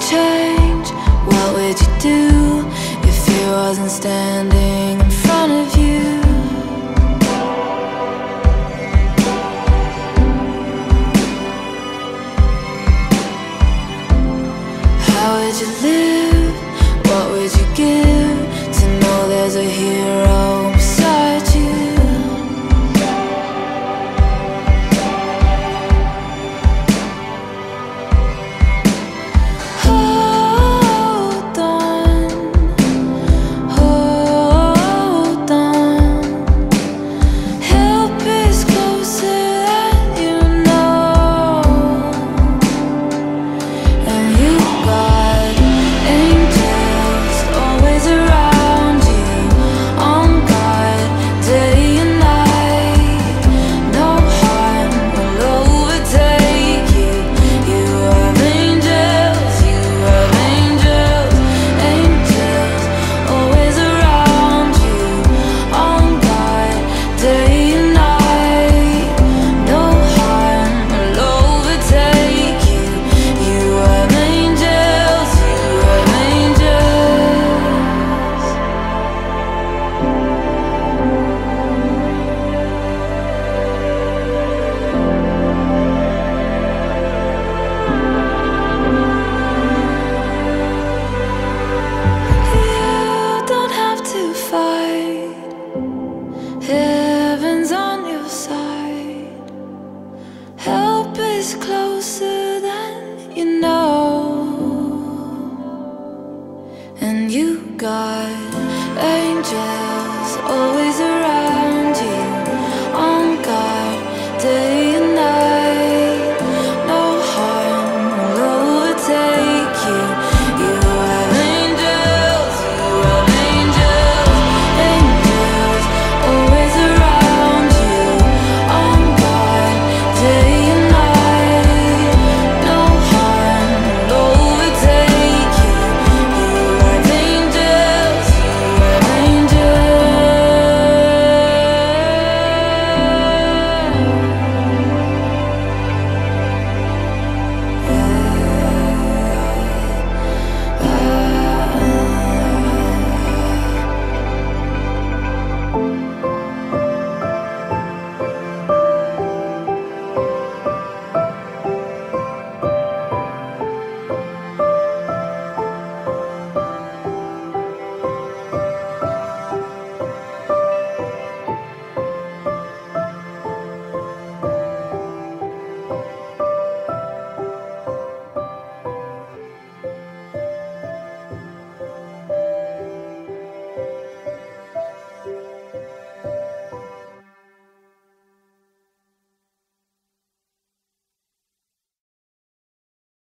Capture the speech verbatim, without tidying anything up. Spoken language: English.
change, what would you do if he wasn't standing in front of you? How would you live? What would you give to know there's a hero beside you? Hold on, hold on. Help is closer than you know, and you got angels always around you, on guard day and night. No harm will overtake you. You have angels, you have angels, angels always around you, on guard day and night. No harm will overtake you. You have angels, you have angels. You don't have to fight. Heaven's on your side. Help is closer than you know, and you got